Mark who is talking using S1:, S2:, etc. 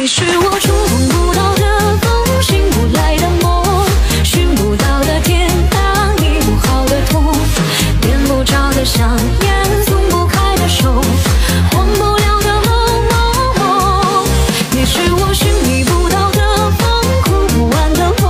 S1: 你是我触碰不到的风，醒不来的梦，寻不到的天堂，医不好的痛，点不着的想念。